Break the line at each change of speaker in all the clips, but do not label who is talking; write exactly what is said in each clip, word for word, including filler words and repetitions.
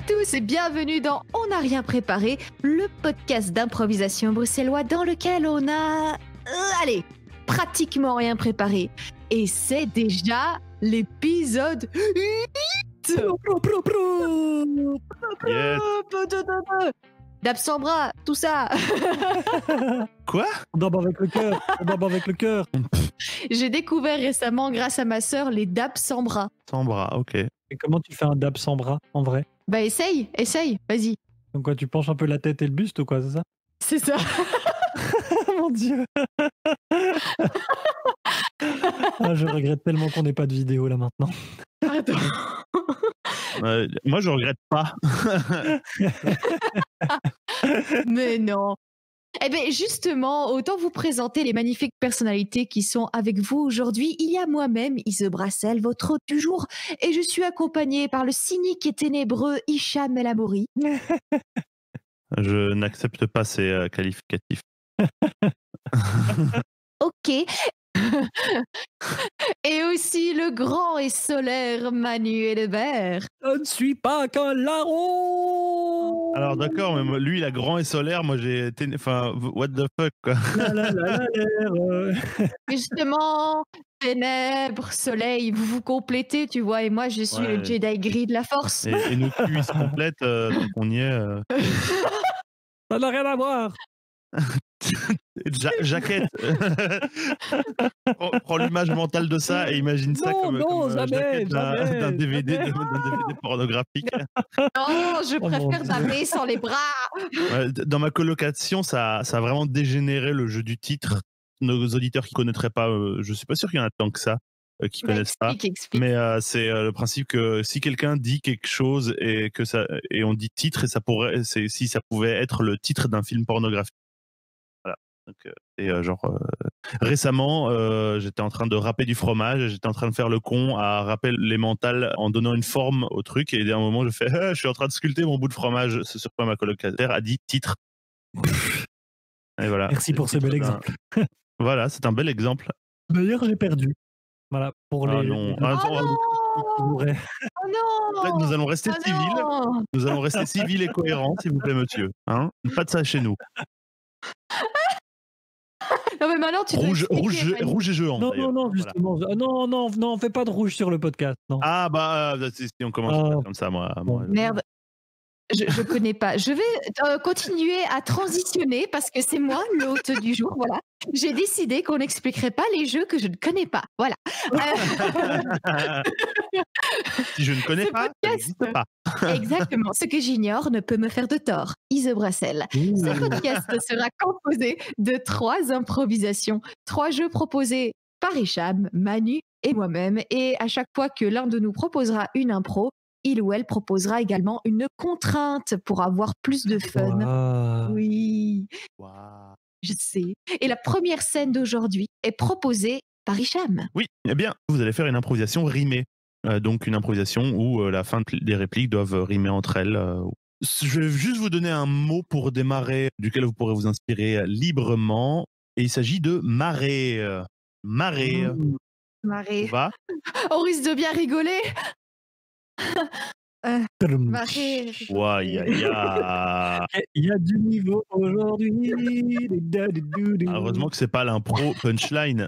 tous et bienvenue dans On n'a rien préparé, le podcast d'improvisation bruxellois dans lequel on a, euh, allez, pratiquement rien préparé. Et c'est déjà l'épisode huit.
Yes.
D'Absambra, tout ça.
Quoi?
On dort avec le cœur, on dort avec le cœur.
J'ai découvert récemment, grâce à ma sœur, les dabs sans bras.
Sans bras, ok.
Et comment tu fais un dab sans bras, en vrai?
Bah essaye, essaye, vas-y.
Donc quoi, tu penches un peu la tête et le buste ou quoi, c'est ça?
C'est ça.
Mon Dieu. Ah, je regrette tellement qu'on n'ait pas de vidéo là maintenant.
Pardon.
Euh, moi, je regrette pas.
Mais non. Eh bien, justement, autant vous présenter les magnifiques personnalités qui sont avec vous aujourd'hui. Il y a moi-même, Ise Brassel, votre hôte du jour, et je suis accompagnée par le cynique et ténébreux Hicham El Amouri.
Je n'accepte pas ces euh, qualificatifs.
Ok. Et aussi le grand et solaire Manu Hébert.
Je ne suis pas qu'un larron.
Alors d'accord, mais moi, lui, il a grand et solaire. Moi, j'ai été... Enfin, what the fuck, quoi.
La, la, la, la, la.
Justement, ténèbres, soleil, vous vous complétez, tu vois, et moi, je suis
Ouais.
le Jedi gris de la force.
Et, et nos culs, ils se complètent, euh, donc on y est. euh.
Ça n'a rien à voir.
Ja- jaquette. prends, prends l'image mentale de ça et imagine ça
Non,
comme,
non,
comme euh,
jamais,
jaquette d'un,
jamais,
d'un D V D, de-
jamais.
d'un D V D pornographique.
Non, je
Oh mon
préfère
Dieu.
baver sans les bras.
Ouais, d- dans ma colocation, ça, ça a vraiment dégénéré le jeu du titre. Nos auditeurs qui connaîtraient pas, euh, je suis pas sûr qu'il y en a tant que ça euh, qui
Bah,
connaissent pas.
explique, explique.
Mais euh, c'est euh, le principe que si quelqu'un dit quelque chose et que ça et on dit titre et ça pourrait, c'est si ça pouvait être le titre d'un film pornographique. Voilà. Donc, euh, et euh, genre euh, récemment, euh, j'étais en train de râper du fromage, j'étais en train de faire le con à râper les mentales en donnant une forme au truc et à un moment je fais, ah, je suis en train de sculpter mon bout de fromage. Ce sur quoi ma colocataire a dit titre. Et voilà.
Merci
C'est
pour
le
ce
titre
bel
d'un-
exemple.
Voilà, c'est un bel exemple.
D'ailleurs, j'ai perdu. Voilà, pour
Ah
les...
non.
les-
Ah,
Oh
attends,
non,
Ouais.
oh non.
en fait, nous allons rester
Oh
civils.
non.
Nous allons rester civils et cohérents, s'il vous plaît, monsieur. Hein, pas de ça chez nous.
Non, mais maintenant, tu dois
Rouge,
expliquer,
rouge,
Manu.
rouge et géant.
Non,
d'ailleurs.
non, non,
Voilà.
justement. Ah, Non, non, non, fais pas de rouge sur le podcast. Non.
Ah bah, euh, si, si on commence
Ah.
comme ça, moi.
Bon.
moi,
Merde. Je, je connais pas. Je vais euh, continuer à transitionner parce que c'est moi l'hôte du jour. Voilà. J'ai décidé qu'on n'expliquerait pas les jeux que je ne connais pas. Voilà. Euh,
si je ne connais
Ce
pas, ça
podcast.
n'existe pas.
exactement. Ce que j'ignore ne peut me faire de tort. Ise Brassel. Ce podcast sera composé de trois improvisations, trois jeux proposés par Hicham, Manu et moi-même. Et à chaque fois que l'un de nous proposera une impro, il ou elle proposera également une contrainte pour avoir plus de fun.
Waouh.
Oui,
Waouh.
je sais. Et la première scène d'aujourd'hui est proposée par Hicham.
Oui, eh bien, vous allez faire une improvisation rimée. Euh, donc une improvisation où euh, la fin de- des répliques doivent euh, rimer entre elles. euh. Je vais juste vous donner un mot pour démarrer, duquel vous pourrez vous inspirer euh, librement. Et il s'agit de marée. Euh, Marée.
Mmh.
Ça
Marée.
va?
On risque de bien rigoler. Euh,
Tadam.
marée.
Ouah, ya, ya.
Il y a du niveau aujourd'hui.
Heureusement que c'est pas l'impro punchline.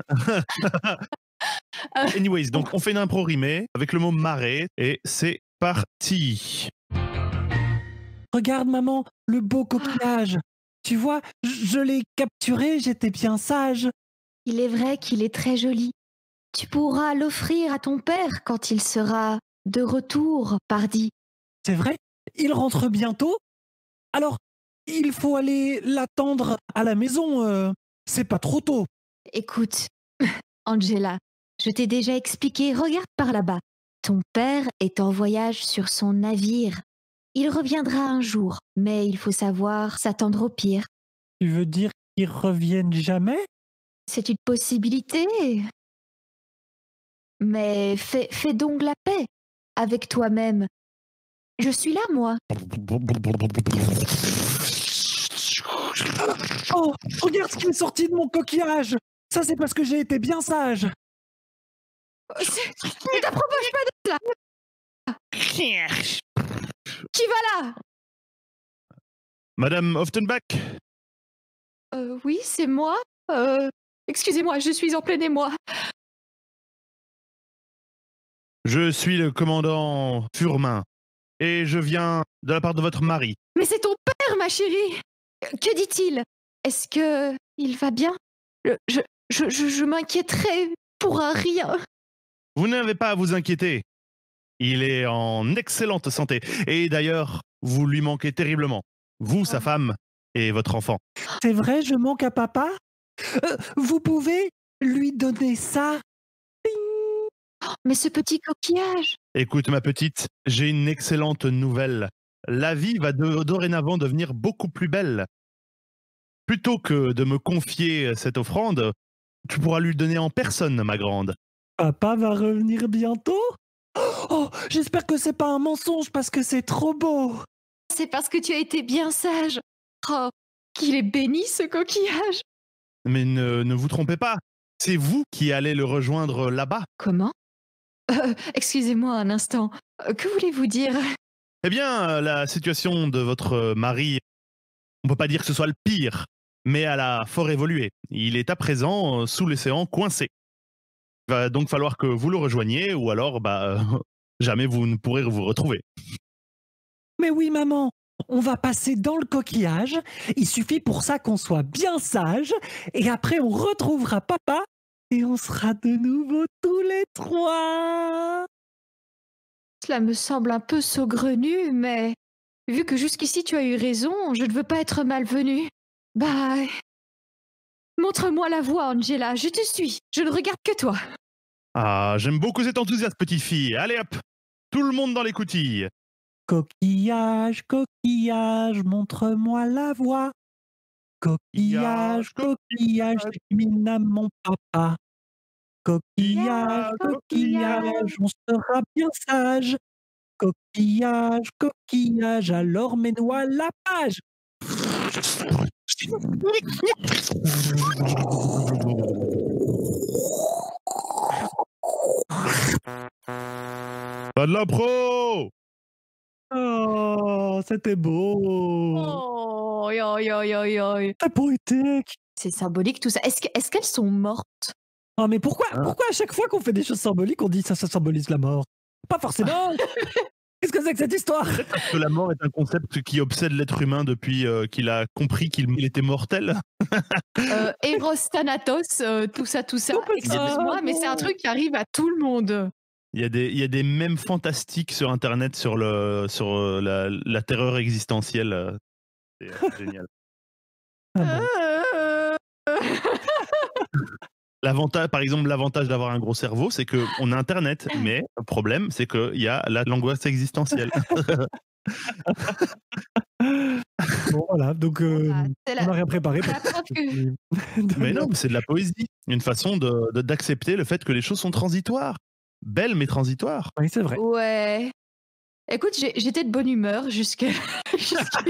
Anyways, donc on fait une impro rimée avec le mot marée et c'est parti.
Regarde, maman, le beau coquillage. Tu vois, je, je l'ai capturé, j'étais bien sage.
Il est vrai qu'il est très joli. Tu pourras l'offrir à ton père quand il sera de retour, pardi.
C'est vrai, il rentre bientôt. Alors, il faut aller l'attendre à la maison. euh, c'est pas trop tôt.
Écoute, Angela, je t'ai déjà expliqué, regarde par là-bas. Ton père est en voyage sur son navire. Il reviendra un jour, mais il faut savoir s'attendre au pire.
Tu veux dire qu'ils reviennent jamais?
C'est une possibilité. Mais fais, fais donc la paix avec toi-même. Je suis là, moi.
Oh, regarde ce qui est sorti de mon coquillage. Ça, c'est parce que j'ai été bien sage.
Ne t'approche pas de là. Qui va là?
Madame Offenbach?
Euh, oui, c'est moi. Euh, excusez-moi, je suis en plein émoi.
Je suis le commandant Furmin et je viens de la part de votre mari.
Mais c'est ton père, ma chérie. Que dit-il? Est-ce que il va bien? Je, je, je, je, je m'inquiéterais pour un rien.
Vous n'avez pas à vous inquiéter. Il est en excellente santé. Et d'ailleurs, vous lui manquez terriblement. Vous, sa
Oh.
femme et votre enfant.
C'est vrai, je manque à papa? Euh, vous pouvez lui donner ça?
Mais ce petit coquillage.
Écoute, ma petite, j'ai une excellente nouvelle. La vie va de- dorénavant devenir beaucoup plus belle. Plutôt que de me confier cette offrande, tu pourras lui donner en personne, ma grande.
Papa va revenir bientôt? Oh, j'espère que c'est pas un mensonge parce que c'est trop beau.
C'est parce que tu as été bien sage. Oh, qu'il est béni ce coquillage.
Mais ne, ne vous trompez pas, c'est vous qui allez le rejoindre là-bas.
Comment? Euh, excusez-moi un instant. Euh, Que voulez-vous dire?
Eh bien, la situation de votre mari, on peut pas dire que ce soit le pire, mais elle a fort évolué. Il est à présent euh, sous l'océan coincé. Il va donc falloir que vous le rejoigniez ou alors bah, euh, jamais vous ne pourrez vous retrouver.
Mais oui, maman, on va passer dans le coquillage. Il suffit pour ça qu'on soit bien sage. Et après, on retrouvera papa et on sera de nouveau tous les trois.
Cela me semble un peu saugrenu, mais vu que jusqu'ici tu as eu raison, je ne veux pas être malvenue. Bah. Montre-moi la voie, Angela, je te suis. Je ne regarde que toi.
Ah, j'aime beaucoup cet enthousiasme, petite fille. Allez hop, tout le monde dans les coutilles.
Coquillage, coquillage, montre-moi la voie. Coquillage, coquillage, t'illumine à mon papa. Coquillage, coquillage, on sera bien sage. Coquillage, coquillage, alors mets-nous à la page.
Pas de l'impro.
Oh, c'était beau.
Oh, yo, yo, yo, yo.
C'est poétique.
C'est symbolique tout ça. Est-ce que- est-ce qu'elles sont mortes?
Oh, mais pourquoi,
Hein?
pourquoi à chaque fois qu'on fait des choses symboliques, on dit ça, ça symbolise la mort? Pas forcément. Qu'est-ce que c'est que cette histoire?
Parce que la mort est un concept qui obsède l'être humain depuis euh, qu'il a compris qu'il il était mortel.
euh, Eros Thanatos, euh, tout ça, tout ça.
Complètement.
Excuse-moi, mais c'est un truc qui arrive à tout le monde.
Il y a des, il y a des mèmes fantastiques sur Internet sur, le, sur euh, la, la terreur existentielle. euh, C'est euh, génial.
Ah bon.
Euh,
L'avantage, par exemple, l'avantage d'avoir un gros cerveau, c'est qu'on a Internet, mais le problème, c'est qu'il y a la- l'angoisse existentielle.
Bon, voilà, donc euh,
Ah, c'est
on n'a
la-
rien préparé.
la preuve que-
Mais non, mais c'est de la poésie. Une façon de- de- d'accepter le fait que les choses sont transitoires. Belles, mais transitoires.
Oui, c'est vrai.
Ouais. Écoute, j'ai- j'étais de bonne humeur jusqu'à. jusqu'à-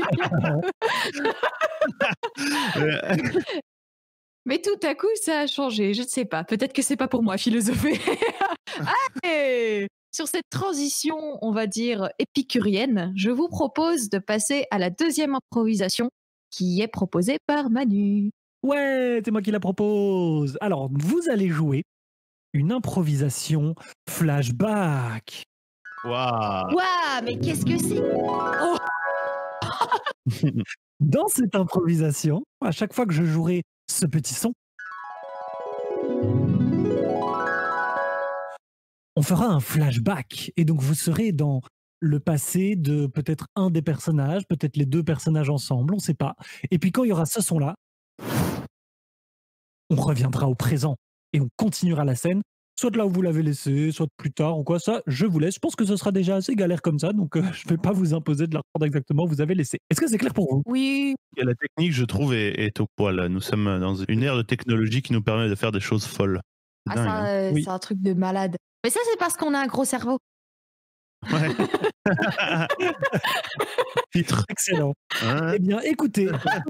Euh,
Mais tout à coup, ça a changé. Je ne sais pas. Peut-être que c'est pas pour moi, philosopher. Allez, sur cette transition, on va dire épicurienne, je vous propose de passer à la deuxième improvisation qui est proposée par Manu.
Ouais, c'est moi qui la propose. Alors, vous allez jouer une improvisation flashback.
Waouh.
Waouh, mais qu'est-ce que c'est?
Dans cette improvisation, à chaque fois que je jouerai ce petit son, on fera un flashback. Et donc, vous serez dans le passé de peut-être un des personnages, peut-être les deux personnages ensemble, on ne sait pas. Et puis, quand il y aura ce son-là, on reviendra au présent et on continuera la scène, soit de là où vous l'avez laissé, soit de plus tard ou quoi. Ça, je vous laisse. Je pense que ce sera déjà assez galère comme ça, donc euh, je ne vais pas vous imposer de la reprendre exactement où vous avez laissé. Est-ce que c'est clair pour vous?
Oui.
Et la technique, je trouve, est, est au poil. Nous sommes dans une ère de technologie qui nous permet de faire des choses folles. C'est
Ah,
dingue,
ça,
hein.
euh,
Oui.
c'est un truc de malade. Mais ça, c'est parce qu'on a un gros cerveau.
Ouais. Titre.
Excellent.
Hein.
Eh bien, écoutez,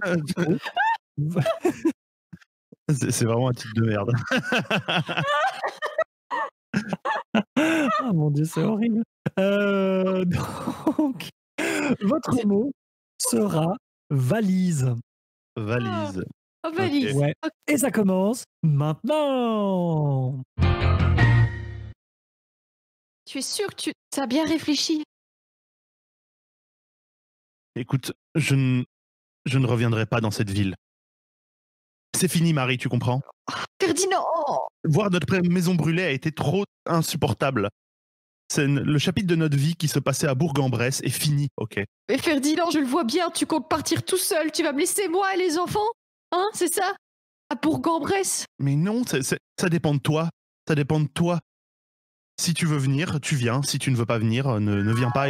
C'est c'est vraiment un titre de merde.
ah mon Dieu, c'est horrible. Euh, donc, Votre mot sera valise.
Valise.
Oh, valise.
Ouais.
Ok.
Et ça commence maintenant.
Tu es sûr que tu as bien réfléchi?
Écoute, je ne, je ne reviendrai pas dans cette ville. C'est fini, Marie, tu comprends?
Ferdinand!
Voir notre pré- maison brûlée a été trop insupportable. C'est n- le chapitre de notre vie qui se passait à Bourg-en-Bresse est fini, ok?
Mais Ferdinand, je le vois bien, tu comptes partir tout seul, tu vas me laisser moi et les enfants? Hein, c'est ça? À Bourg-en-Bresse?
Mais non, c'est- c'est- ça dépend de toi. Ça dépend de toi. Si tu veux venir, tu viens. Si tu ne veux pas venir, euh, ne, ne viens pas.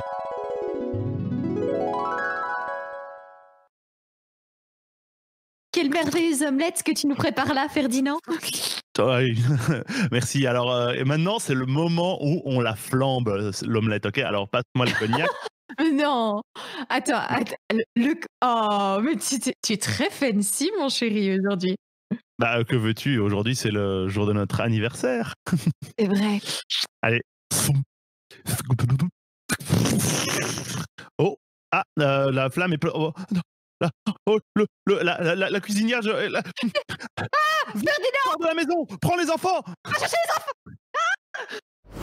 Quelle merveilleuse omelette que tu nous prépares là, Ferdinand!
Ouais, merci. Alors, euh, et maintenant, c'est le moment où on la flambe, euh, l'omelette, ok? Alors, passe-moi le cognac.
Non! Attends, attends, le, le- Oh, mais tu, t'es- tu es très fancy, mon chéri, aujourd'hui.
Bah, que veux-tu? Aujourd'hui, c'est le jour de notre anniversaire.
C'est vrai.
Allez. Oh, ah, euh, la flamme est... ple- Oh, non, la, oh, le, le- la, la, la- la cuisinière... Je, la...
Ferdinand!
Sors de la maison! Prends les enfants!
Va chercher les enfants!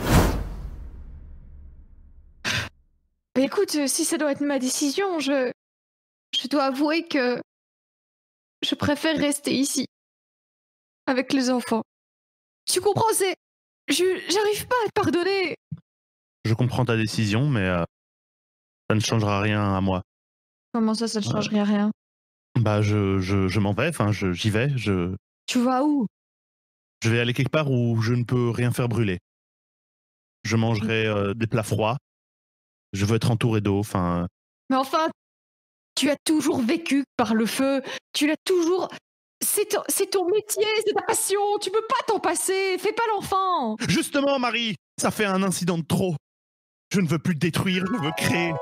Mais écoute, euh, si ça doit être ma décision, je, je dois avouer que je préfère rester ici, avec les enfants. Tu comprends, c'est... Je, j'arrive pas à te pardonner.
Je comprends ta décision, mais euh, ça ne changera rien à moi.
Comment ça, ça ne change rien, rien?
Bah, je, je, je m'en vais, enfin, je- j'y vais. Je,
Tu vas où?
je vais aller quelque part où je ne peux rien faire brûler. Je mangerai euh, des plats froids. Je veux être entouré d'eau, enfin...
Mais enfin, tu as toujours vécu par le feu. Tu l'as toujours... C'est ton, c'est ton métier, c'est ta passion. Tu peux pas t'en passer. Fais pas l'enfant.
Justement, Marie, ça fait un incident de trop. Je ne veux plus détruire, je veux créer.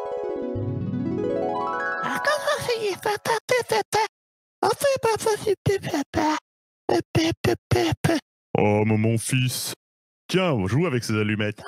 Oh, mon fils. Tiens, joue avec ces allumettes.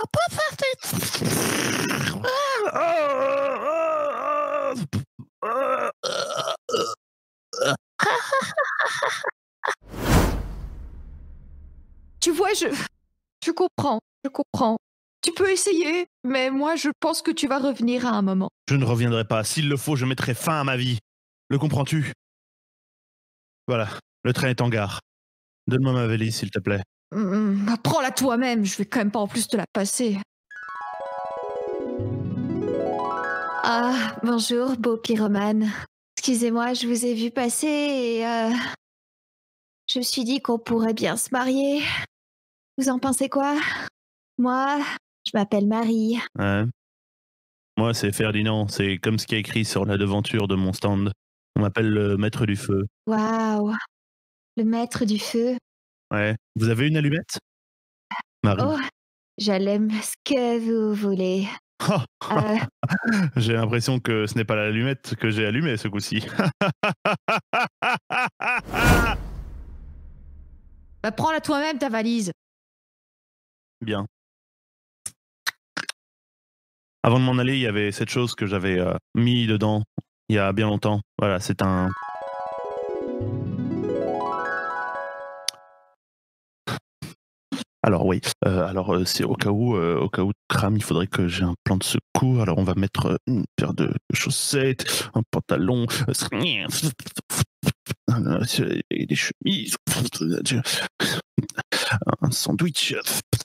Tu vois, je... Je comprends, je comprends. Tu peux essayer, mais moi, je pense que tu vas revenir à un moment.
Je ne reviendrai pas. S'il le faut, je mettrai fin à ma vie. Le comprends-tu? Voilà, le train est en gare. Donne-moi ma valise, s'il te plaît.
Hum, bah, prends-la toi-même, je vais quand même pas en plus te la passer. Ah, bonjour, beau pyromane. Excusez-moi, je vous ai vu passer et euh, je me suis dit qu'on pourrait bien se marier. Vous en pensez quoi? Moi, je m'appelle Marie.
Ouais. Moi, c'est Ferdinand. C'est comme ce qui est écrit sur la devanture de mon stand. On m'appelle le maître du feu.
Waouh, le maître du feu.
Ouais. Vous avez une allumette, Marie?
Oh, j'allume ce que vous voulez. Euh,
J'ai l'impression que ce n'est pas l'allumette que j'ai allumée ce coup-ci.
bah, prends-la toi-même, ta valise.
Bien. Avant de m'en aller, il y avait cette chose que j'avais euh, mis dedans il y a bien longtemps. Voilà, c'est un... Alors oui, euh, alors euh, c'est au cas où, euh, au cas où crame, il faudrait que j'ai un plan de secours. Alors on va mettre euh, une paire de chaussettes, un pantalon, euh, des chemises, un sandwich.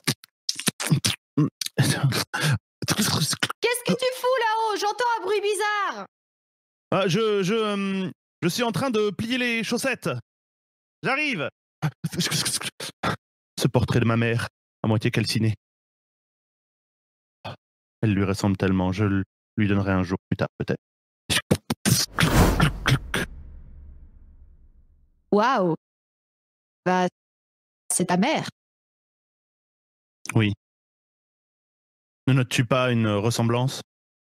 Qu'est-ce que tu fous là-haut? J'entends un bruit bizarre.
Ah, je, je, euh, je suis en train de plier les chaussettes. J'arrive. Ce portrait de ma mère, à moitié calciné. Elle lui ressemble tellement, je le- lui donnerai un jour plus tard peut-être.
Waouh. Bah, c'est ta mère.
Oui. Ne notes-tu pas une ressemblance?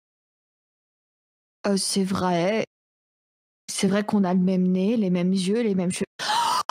Euh, c'est vrai. C'est vrai qu'on a le même nez, les mêmes yeux, les mêmes cheveux.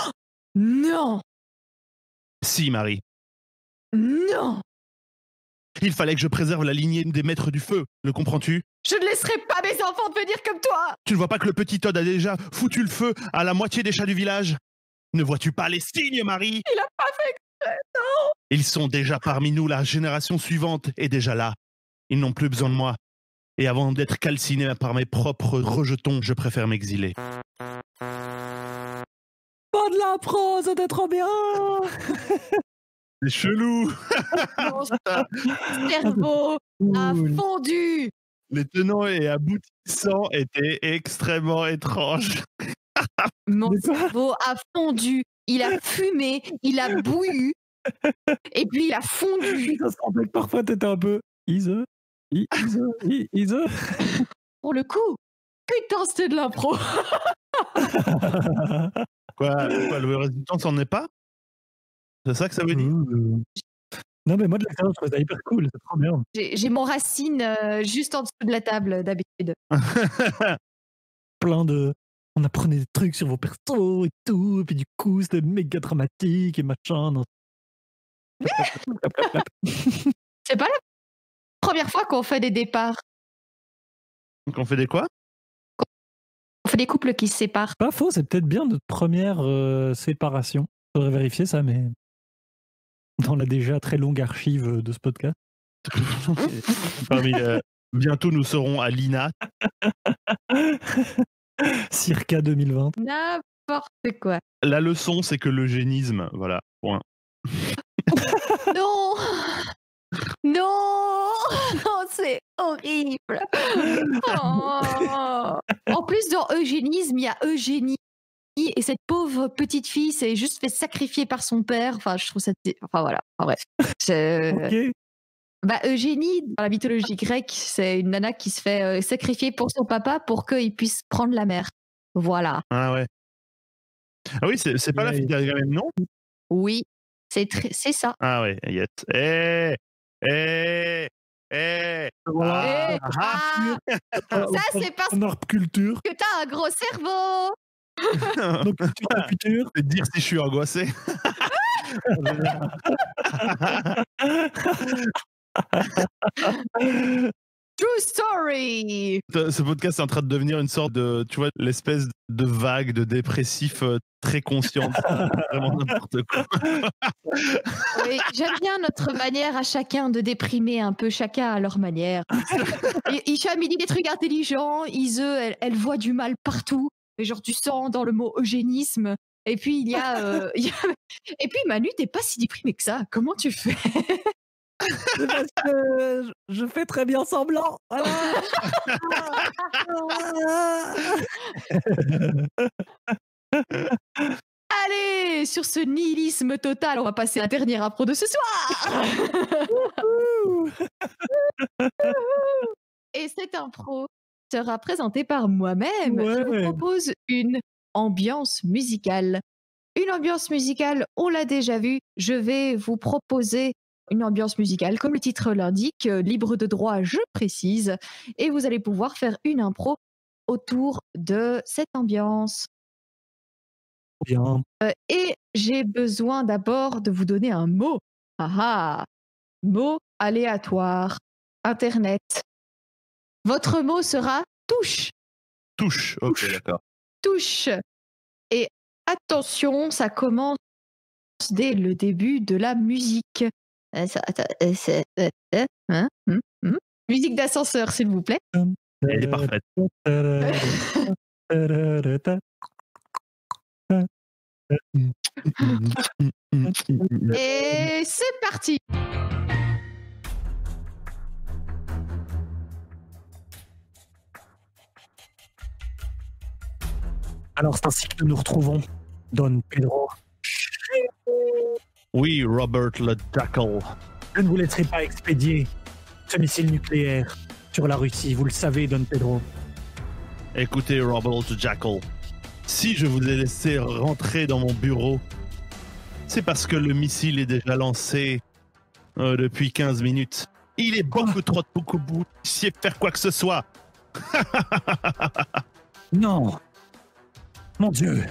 Non!
Si, Marie.
Non!
Il fallait que je préserve la lignée des maîtres du feu, le comprends-tu?
Je ne laisserai pas mes enfants devenir comme toi.
Tu ne vois pas que le petit Todd a déjà foutu le feu à la moitié des chats du village? Ne vois-tu pas les signes, Marie?
Il a pas fait exprès, non.
Ils sont déjà parmi nous, la génération suivante est déjà là. Ils n'ont plus besoin de moi. Et avant d'être calciné par mes propres rejetons, je préfère m'exiler.
Pas de l'impro, c'était trop bien.
C'est chelou.
Mon cerveau a
Cool.
fondu.
Les tenants et aboutissants étaient extrêmement étranges.
Mon
De quoi?
cerveau a fondu. Il a fumé, il a bouillu, et puis il a fondu.
Ça se rappelle que parfois t'étais un peu Ise, I- Ise, I- Ise.
Pour le coup, putain, c'était de l'impro.
Quoi, quoi, le résultat s'en est pas? C'est ça que ça veut dire?
Ouh. Non mais moi de l'extérieur je trouve ça hyper cool, c'est trop bien.
J'ai j'ai mon racine euh, juste en dessous de la table d'habitude.
Plein de... On apprenait des trucs sur vos persos et tout, et puis du coup c'était méga dramatique et machin. Non.
C'est pas la première fois qu'on fait des départs.
Donc on fait des quoi?
On fait des couples qui se séparent.
Pas faux, c'est peut-être bien notre première euh, séparation. Faudrait vérifier ça, mais dans la déjà très longue archive de ce podcast.
Parmi, euh, bientôt nous serons à l'I N A.
Circa deux mille vingt.
N'importe quoi.
La leçon, c'est que l'eugénisme, voilà, point.
Non. Non. Non, c'est horrible. Oh. En plus, dans eugénisme, il y a Eugénie. Et cette pauvre petite fille s'est juste fait sacrifier par son père. Enfin, je trouve ça... Enfin, voilà. Enfin, bref. C'est-
Ok.
Bah, Eugénie, dans la mythologie grecque, c'est une nana qui se fait euh, sacrifier pour son papa pour qu'il puisse prendre la mer. Voilà.
Ah ouais. Ah oui, c'est c'est pas la
Ouais.
fille derrière même, non?
Oui, c'est très- c'est ça.
Ah ouais, yes. Eh, eh, eh.
Voilà.
Eh,
Ah,
ah, ça, c'est parce
En art culture.
que t'as un gros cerveau.
Donc tu ta culture.
C'est dire si je suis angoissé.
True story.
Ce podcast est en train de devenir une sorte de, tu vois, l'espèce de vague de dépressif euh, très consciente. Vraiment n'importe quoi.
Oui, j'aime bien notre manière à chacun de déprimer un peu, chacun à leur manière. I- Hicham, il dit des trucs intelligents. Ise, elle, elle voit du mal partout. Et genre, tu sens dans le mot eugénisme. Et puis, il y a. euh, il y a- Et puis, Manu, t'es pas si déprimé que ça. Comment tu fais?
C'est parce que je- je fais très bien semblant. Voilà.
Allez, sur ce nihilisme total, on va passer à la dernière impro de ce soir. Et cette impro sera présentée par moi-même. Je
Ouais.
vous propose une ambiance musicale. Une ambiance musicale, on l'a déjà vu. Je vais vous proposer une ambiance musicale, comme le titre l'indique, euh, libre de droit, je précise. Et vous allez pouvoir faire une impro autour de cette ambiance.
Bien.
Euh, et j'ai besoin d'abord de vous donner un mot. Ah ah, mot aléatoire. Internet. Votre mot sera touche.
Touche. Ok, d'accord.
Touche. Et attention, ça commence dès le début de la musique. Euh, ça- attends, euh, c'est- euh, euh, hein, hum, hum. Musique d'ascenseur, s'il vous plaît.
Elle est parfaite.
Et c'est parti.
Alors c'est ainsi que nous nous retrouvons, Don Pedro.
Oui, Robert le Jackal.
Je ne vous laisserai pas expédier ce missile nucléaire sur la Russie, vous le savez, Don Pedro.
Écoutez, Robert le Jackal. Si je vous ai laissé rentrer dans mon bureau, c'est parce que le missile est déjà lancé euh, depuis quinze minutes. Il est beaucoup trop tôt pour que vous puissiez faire quoi que ce soit.
Non. Mon Dieu.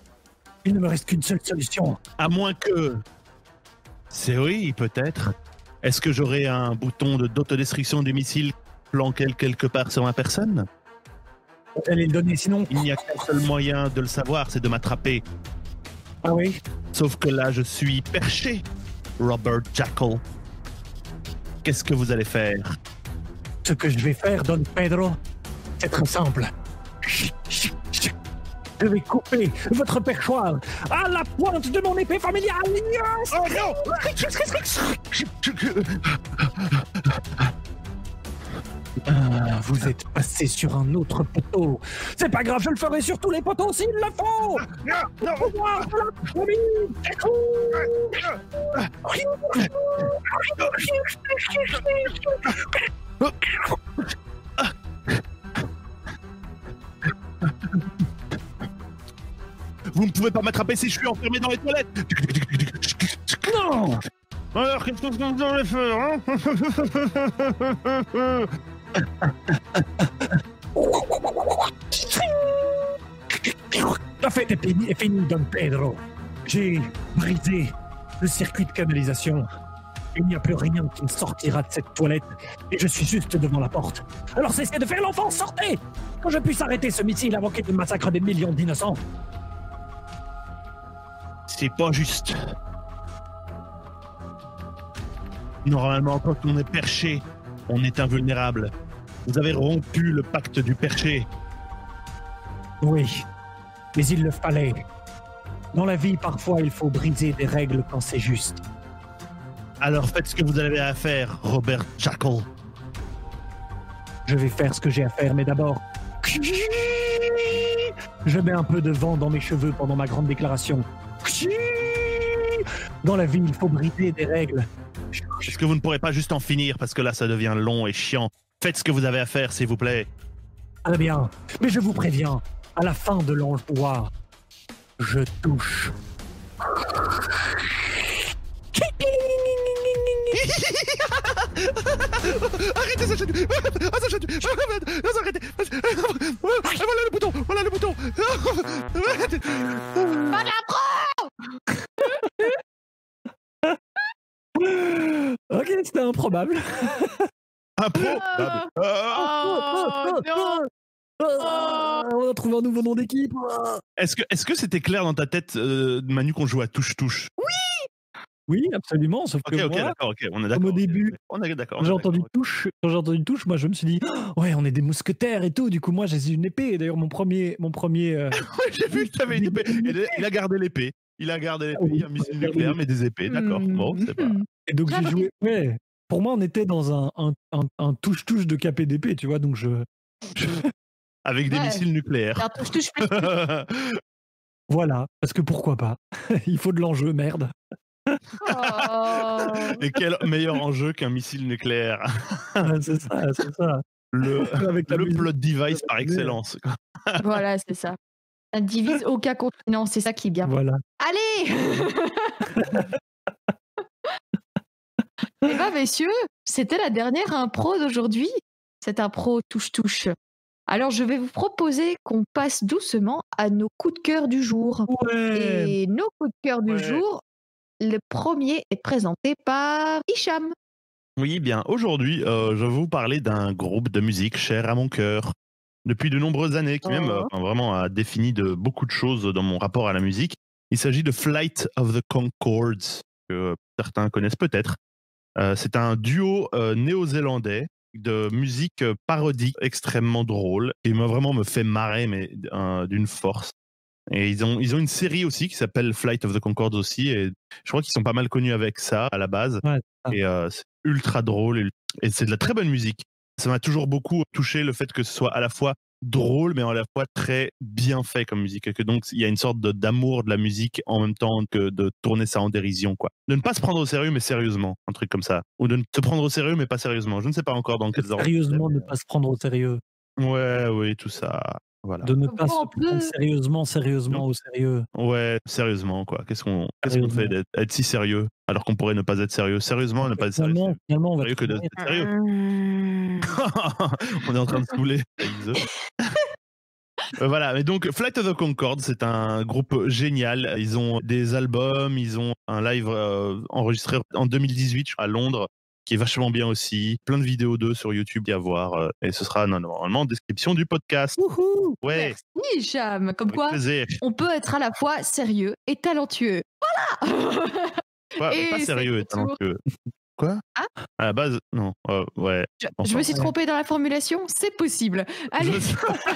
Il ne me reste qu'une seule solution.
À moins que... C'est oui, peut-être. Est-ce que j'aurai un bouton de- d'autodestruction du missile planqué quelque part sur ma personne?
Vous allez le donner, sinon...
Il n'y a qu'un seul moyen de le savoir, c'est de m'attraper.
Ah oui?
Sauf que là, je suis perché, Robert Jackal. Qu'est-ce que vous allez faire?
Ce que je vais faire, Don Pedro, c'est très simple. Je vais couper votre perchoir à la pointe de mon épée familiale. Yes!
Oh non!
Ah, vous êtes passé sur un autre poteau. C'est pas grave, je le ferai sur tous les poteaux s'il le faut.
Non, non. Vous ne pouvez pas m'attraper si je suis enfermé dans les toilettes.
Non!
Alors, qu'est-ce que vous allez faire, hein?
La fête est finie, est finie, Don Pedro. J'ai brisé le circuit de canalisation. Il n'y a plus rien qui me sortira de cette toilette et je suis juste devant la porte. Alors cessez de faire l'enfant, sortez! Quand je puisse arrêter ce missile avant qu'il ne massacre des millions d'innocents.
C'est pas juste. Normalement, quand on est perché, on est invulnérable. Vous avez rompu le pacte du perché.
Oui, mais il le fallait. Dans la vie, parfois, il faut briser des règles quand c'est juste.
Alors faites ce que vous avez à faire, Robert Jackal.
Je vais faire ce que j'ai à faire, mais d'abord... Je mets un peu de vent dans mes cheveux pendant ma grande déclaration. Dans la vie, il faut briser des règles.
Est-ce que vous ne pourrez pas juste en finir parce que là, ça devient long et chiant? Faites ce que vous avez à faire, s'il vous plaît.
Très bien, mais je vous préviens, à la fin de l'envoi, je touche.
Arrêtez ça, chaîne. Ah, ça, chaîne. Ah, arrêtez. Voilà le bouton. Voilà le bouton.
Pas de la pro.
Ok, c'était improbable.
Improbable.
Oh, non.
Ah, on a trouvé un nouveau nom d'équipe.
Est-ce que est-ce que c'était clair dans ta tête, euh, Manu, qu'on joue à touche-touche?
Oui, absolument, sauf
Ok,
que
ok,
moi,
d'accord, ok, on est
comme
d'accord.
au
ok,
début,
ok. On est d'accord.
quand j'ai entendu touche, quand j'ai entendu touche, moi je me suis dit, oh, ouais, on est des mousquetaires et tout. Du coup, moi j'ai une épée. D'ailleurs, mon premier, mon premier. euh,
Ouais, j'ai vu que tu avais une épée. Il a- Il a gardé l'épée. Il a gardé l'épée. Il y a un missile nucléaire, mais des épées. D'accord. Bon, c'est pas.
Hmm.
Et donc j'ai joué. Ouais. Pour moi, on était dans un, un, un, un touche-touche de K P D P, tu vois. Donc je. je-
Avec des
Ouais.
missiles nucléaires.
Alors, touche, touche, plus.
Voilà. Parce que pourquoi pas. Il faut de l'enjeu, merde.
Oh.
Et quel meilleur enjeu qu'un missile nucléaire?
Ouais, c'est ça, c'est ça.
Le,
Avec la
le
musique.
plot device par excellence.
Voilà, c'est ça. Ça divise aucun continent, c'est ça qui est bien.
Voilà.
Allez. Eh ben, messieurs, c'était la dernière impro d'aujourd'hui. Cette impro touche-touche. Alors, je vais vous proposer qu'on passe doucement à nos coups de cœur du jour.
Ouais.
Et nos coups de cœur du
Ouais.
jour, le premier est présenté par Hicham.
Oui, bien, aujourd'hui, euh, je vais vous parler d'un groupe de musique cher à mon cœur. Depuis de nombreuses années, qui même
Oh.
euh, vraiment a défini de beaucoup de choses dans mon rapport à la musique. Il s'agit de Flight of the Conchords, que certains connaissent peut-être. Euh, c'est un duo euh, néo-zélandais de musique euh, parodique extrêmement drôle, qui m'a vraiment me fait marrer, mais euh, d'une force. Et ils ont, ils ont une série aussi qui s'appelle Flight of the Conchords aussi, et je crois qu'ils sont pas mal connus avec ça à la base.
Ouais, c'est ça.
Et euh, c'est ultra drôle, et, et c'est de la très bonne musique. Ça m'a toujours beaucoup touché le fait que ce soit à la fois drôle, mais à la fois très bien fait comme musique. Et que donc, il y a une sorte de- d'amour de la musique en même temps que de tourner ça en dérision, quoi. De ne pas se prendre au sérieux, mais sérieusement, un truc comme ça. Ou de ne se prendre au sérieux, mais pas sérieusement. Je ne sais pas encore dans quels ordres.
Sérieusement, ne pas se prendre au sérieux.
Ouais, oui, tout ça. Voilà.
De ne
Bon,
pas se
on
prendre
peut-
sérieusement, sérieusement au sérieux.
Ouais, sérieusement, quoi. Qu'est-ce qu'on qu'est-ce qu'on fait
Sérieusement.
d'être être si sérieux alors qu'on pourrait ne pas être sérieux? Sérieusement, ne pas être sérieux.
Finalement, finalement, on va
Sérieux que
trouver-
d'être sérieux.
Mmh.
On est en train de saouler. Euh, voilà, mais donc Flight of the Conchords, c'est un groupe génial. Ils ont des albums, ils ont un live euh, enregistré en deux mille dix-huit à Londres. qui est vachement bien aussi. Plein de vidéos d'eux sur YouTube à voir. euh, Et ce sera non, normalement en description du podcast.
Wouhou.
Ouais,
Merci, Hicham. Comme
avec
quoi,
plaisir.
on peut être à la fois sérieux et talentueux. Voilà.
Pas,
Et
pas
c'est
sérieux et
ton tour.
talentueux. Quoi
Ah
À la base, non. euh, ouais.
Je,
Enfin,
je me suis
ouais.
trompée dans la formulation, c'est possible. Allez,
je-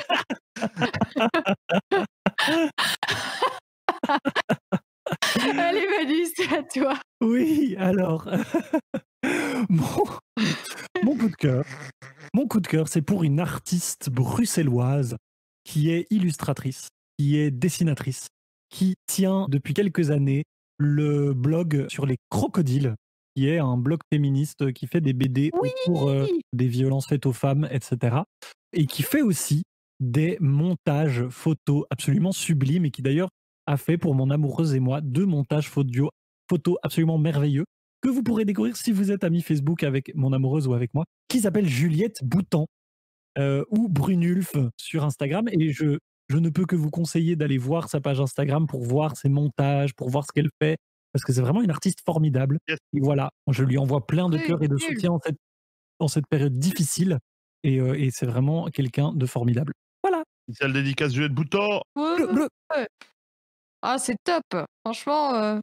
allez Manu, c'est à toi.
Oui, alors, mon, mon coup de cœur, mon coup de cœur, c'est pour une artiste bruxelloise qui est illustratrice, qui est dessinatrice, qui tient depuis quelques années le blog sur les crocodiles, qui est un blog féministe qui fait des B D
Oui.
autour euh, des violences faites aux femmes, et cetera. Et qui fait aussi des montages photos absolument sublimes et qui d'ailleurs a fait pour mon amoureuse et moi deux montages photos photos absolument merveilleux que vous pourrez découvrir si vous êtes ami Facebook avec mon amoureuse ou avec moi, qui s'appelle Juliette Boutan euh, ou Brunulf sur Instagram. Et je, je ne peux que vous conseiller d'aller voir sa page Instagram pour voir ses montages, pour voir ce qu'elle fait, parce que c'est vraiment une artiste formidable.
Yes.
Et voilà, je lui envoie plein de
Oui,
cœur et de
nul.
soutien en cette, en cette période difficile. Et, euh, et c'est vraiment quelqu'un de formidable. Voilà.
Spéciale dédicace Juliette Bouton.
Ouais,
Bleu, bleu.
ouais. Ah, c'est top. Franchement, euh,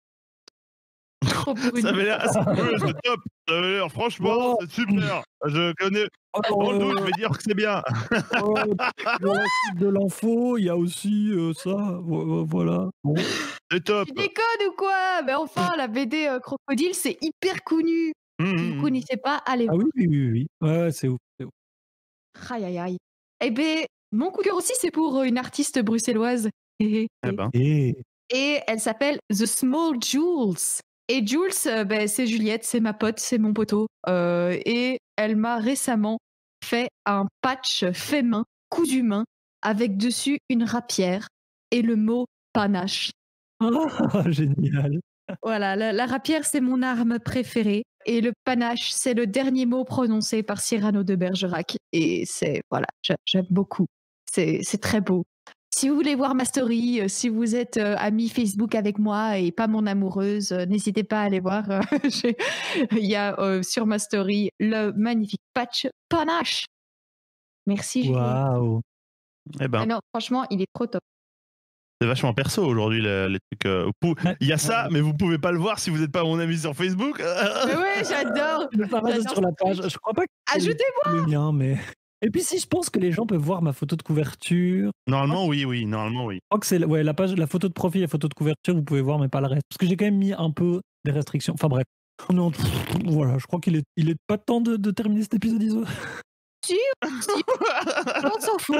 trop pour une-
Ça avait l'air, ouais, c'est top. Ça avait l'air, franchement,
Oh.
c'est super. Je connais. Dans le doute, je vais dire que c'est bien.
Euh, dans la suite de l'info, il y a aussi euh, ça. vo- Voilà. Bon.
C'est top.
Tu déconnes ou quoi? Mais enfin, la B D euh, Crocodile, c'est hyper connu.
Mmh,
Si
mmh,
vous
mmh.
connaissez pas, allez
Ah
voir.
oui, oui, oui, oui. Ouais, ouais, c'est ouf. c'est ouf.
Aïe, aïe, aïe. Eh ben, mon coup de cœur aussi, c'est pour euh, une artiste bruxelloise.
Eh ben.
Et
Et elle s'appelle The Small Jules. Et Jules, euh, ben, c'est Juliette, c'est ma pote, c'est mon poteau. Euh, et elle m'a récemment fait un patch fait main, cousu main, avec dessus une rapière et le mot panache.
ah, génial.
Voilà, la, la rapière, c'est mon arme préférée. Et le panache, c'est le dernier mot prononcé par Cyrano de Bergerac. Et c'est, voilà, j'a- j'aime beaucoup. C'est c'est très beau. Si vous voulez voir ma story, euh, si vous êtes euh, ami Facebook avec moi et pas mon amoureuse, euh, n'hésitez pas à aller voir. euh, j'ai- Il y a euh, sur ma story le magnifique patch panache. Merci, Juliette.
Waouh.
Eh ben,
Ah non, franchement, il est trop top.
c'est vachement perso aujourd'hui, les, les trucs. euh, vous pou- Il y a ça, mais vous pouvez pas le voir si vous n'êtes pas mon ami sur Facebook.
Mais ouais, j'adore.
Le parage
J'adore
sur la
ce
page.
truc.
Je crois pas que c'est
Ajoutez-moi.
le mien, mais. Et puis si je pense que les gens peuvent voir ma photo de couverture.
Normalement, oui, oui, normalement, oui.
Je crois que c'est ouais, la page, la photo de profil et la photo de couverture, vous pouvez voir, mais pas le reste. Parce que j'ai quand même mis un peu des restrictions. Enfin bref. Non, pff, voilà, je crois qu'il est, il est pas temps de, de terminer cet épisode I S O.
Si, si, on s'en fout.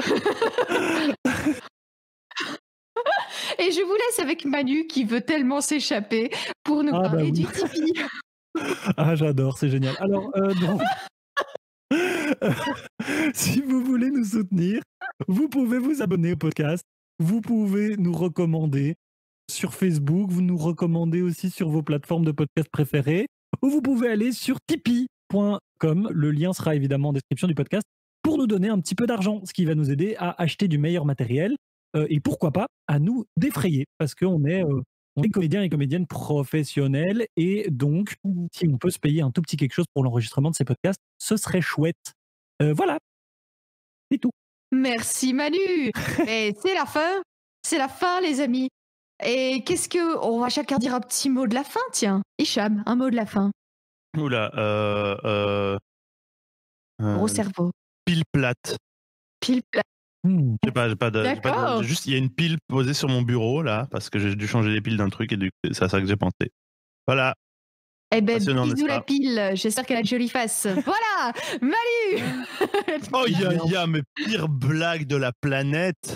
Et je vous laisse avec Manu qui veut tellement s'échapper pour nous
Ah, bah
parler
oui.
du Tipeee.
Ah, j'adore, c'est génial. Alors, euh, donc, si vous voulez nous soutenir, vous pouvez vous abonner au podcast. Vous pouvez nous recommander sur Facebook. Vous nous recommandez aussi sur vos plateformes de podcast préférées. Ou vous pouvez aller sur tipeee point com. Le lien sera évidemment en description du podcast pour nous donner un petit peu d'argent, ce qui va nous aider à acheter du meilleur matériel euh, et pourquoi pas à nous défrayer parce qu'on est, euh, on est comédiens et comédiennes professionnels et donc si on peut se payer un tout petit quelque chose pour l'enregistrement de ces podcasts, ce serait chouette. Euh, voilà, c'est tout.
Merci Manu. Et c'est la fin. C'est la fin, les amis. Et qu'est-ce que. On va chacun dire un petit mot de la fin, tiens. Hicham, un mot de la fin.
Oula, euh, euh, euh,
Gros cerveau.
pile plate.
Pile plat.
Hmm.
J'ai pas, j'ai pas de, j'ai pas de-
D'accord.
j'ai juste, il y a une pile posée sur mon bureau là, parce que j'ai dû changer les piles d'un truc et du coup, c'est à ça que j'ai pensé. Voilà.
Eh ben,
Passionnant,
bisous
n'est-ce
la
pas
pile. J'espère qu'elle a une jolie face. Voilà, Manu.
Oh, il y a, il y a mes pires blagues de la planète.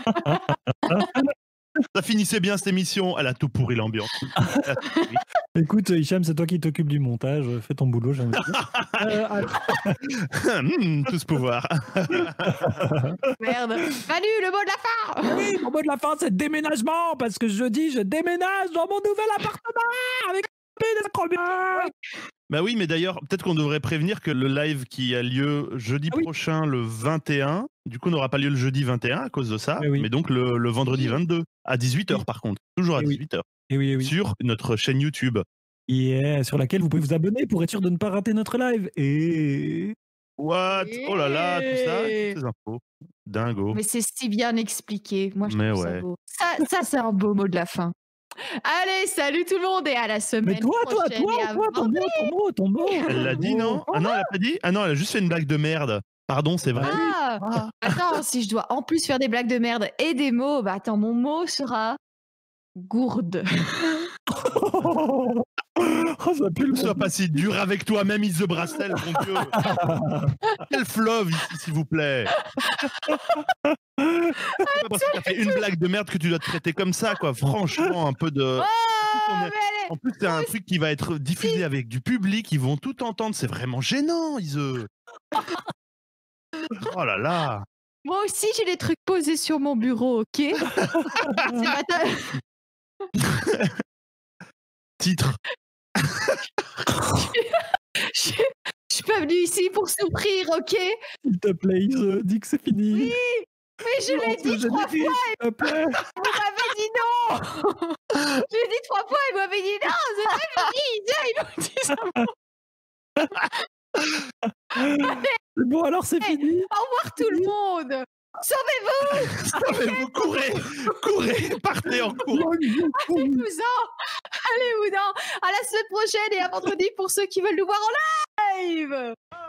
Ça finissait bien cette émission, elle a tout pourri l'ambiance. Elle a tout pourri.
Écoute, Hicham, c'est toi qui t'occupes du montage. Fais ton boulot, j'ai envie de dire. Euh, alors,
Hmm, tout ce pouvoir.
Merde. Manu, le mot de la fin.
oui, mon mot de la fin, c'est déménagement, parce que jeudi, je déménage dans mon nouvel appartement avec des acrobates.
Bah oui, mais d'ailleurs, peut-être qu'on devrait prévenir que le live qui a lieu jeudi
Ah oui.
prochain, le vingt et un, du coup, n'aura pas lieu le jeudi vingt et un à cause de ça,
Eh oui.
mais donc le, le vendredi vingt-deux, à dix-huit heures
Oui.
par contre, toujours à
Eh oui.
dix-huit heures,
Et oui, eh oui.
sur notre chaîne YouTube.
Yeah, sur laquelle vous pouvez vous abonner pour être sûr de ne pas rater notre live. Et
What? Oh là là, tout ça, toutes
Et-
ces infos. Dingo.
Mais c'est si bien expliqué. Moi, je
Mais
trouve ça
ouais.
beau. Ça, ça c'est un beau mot de la fin. Allez, salut tout le monde et à la semaine
mais toi, toi,
prochaine.
toi,
et à
toi, ton mot, ton mot, ton mot.
Elle l'a dit, non? Ah non, elle a pas dit? Ah non, elle a juste fait une blague de merde. Pardon, c'est vrai.
Ah,
Ah.
attends, si je dois en plus faire des blagues de merde et des mots, bah attends, mon mot sera gourde.
Oh, ça pue le
Ne sois pas si dur avec toi-même, Is the Brassel, mon Dieu. Quel fleuve ici, s'il vous plaît. C'est pas parce que t'as fait une blague de merde que tu dois te traiter comme ça, quoi. Franchement, un peu de.
Oh,
on est-
mais elle est-
En plus, c'est un truc qui va être diffusé avec du public, ils vont tout entendre. C'est vraiment gênant, Ise. Oh là là.
Moi aussi, j'ai des trucs posés sur mon bureau, ok? C'est pas ta-
Titre.
Je je suis pas venue ici pour souffrir, ok?
S'il te plaît, Ise, dis que c'est fini.
Oui, mais je l'ai dit trois fois,
S'il te plaît.
vous m'avez dit non! Je l'ai dit trois fois, il m'avait dit non, c'est pas fini, tiens, il nous dit ça.
C'est bon, alors c'est fini.
Au revoir tout le monde! Sauvez-vous!
Savez-vous, courez, courez, partez en courant.
Allez-vous-en! Allez-vous-en! À la semaine prochaine et à vendredi pour ceux qui veulent nous voir en live!